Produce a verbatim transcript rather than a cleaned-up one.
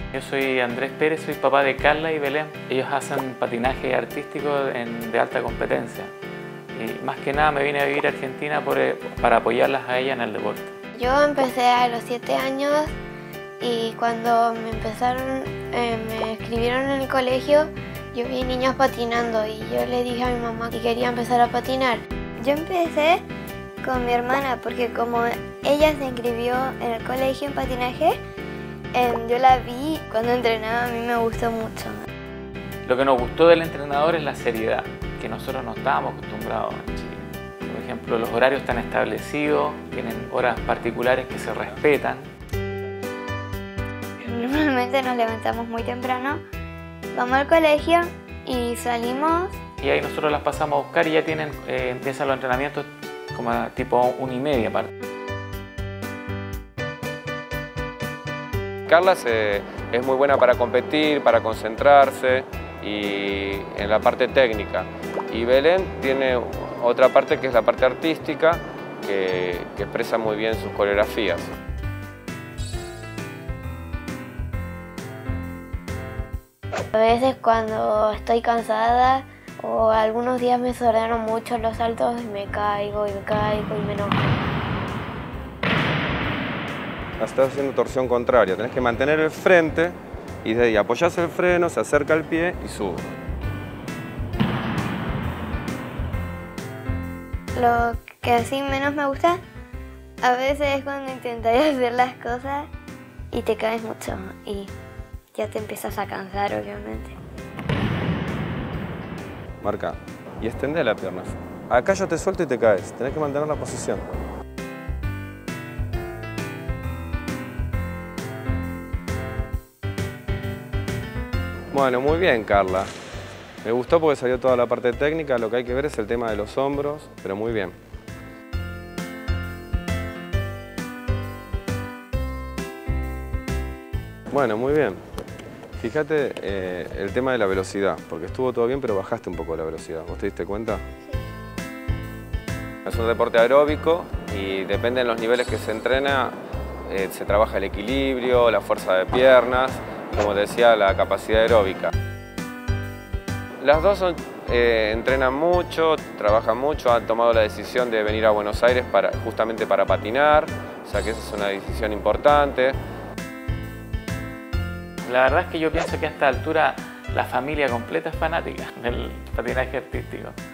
Yo soy Andrés Pérez, soy papá de Carla y Belén. Ellos hacen patinaje artístico en, de alta competencia. Y más que nada me vine a vivir a Argentina por, para apoyarlas a ellas en el deporte. Yo empecé a los siete años y cuando me empezaron, eh, me escribieron en el colegio, yo vi niños patinando y yo le dije a mi mamá que quería empezar a patinar. Yo empecé con mi hermana porque como ella se inscribió en el colegio en patinaje, eh, yo la vi cuando entrenaba, a mí me gustó mucho. Lo que nos gustó del entrenador es la seriedad, que nosotros no estábamos acostumbrados en Chile. Por ejemplo, los horarios están establecidos, tienen horas particulares que se respetan. Normalmente nos levantamos muy temprano, vamos al colegio y salimos. Y ahí nosotros las pasamos a buscar y ya tienen, eh, empiezan los entrenamientos como a tipo una y media aparte. Carla se, es muy buena para competir, para concentrarse y en la parte técnica. Y Belén tiene otra parte que es la parte artística, que, que expresa muy bien sus coreografías. A veces cuando estoy cansada o algunos días me desordenan mucho los saltos y me caigo y me caigo y me enojo. Estás haciendo torsión contraria, tenés que mantener el frente y de ahí apoyás el freno, se acerca el pie y sube. Lo que así menos me gusta a veces es cuando intentas hacer las cosas y te caes mucho y ya te empiezas a cansar, obviamente. Marca y extendé las piernas. Acá yo te suelto y te caes, tenés que mantener la posición. Bueno, muy bien, Carla. Me gustó porque salió toda la parte técnica, lo que hay que ver es el tema de los hombros, pero muy bien. Bueno, muy bien. Fíjate eh, el tema de la velocidad, porque estuvo todo bien, pero bajaste un poco la velocidad. ¿Vos te diste cuenta? Sí. Es un deporte aeróbico y depende de los niveles que se entrena, eh, se trabaja el equilibrio, la fuerza de piernas, como te decía, la capacidad aeróbica. Las dos son, eh, entrenan mucho, trabajan mucho, han tomado la decisión de venir a Buenos Aires para, justamente para patinar, o sea que esa es una decisión importante. La verdad es que yo pienso que a esta altura la familia completa es fanática del patinaje artístico.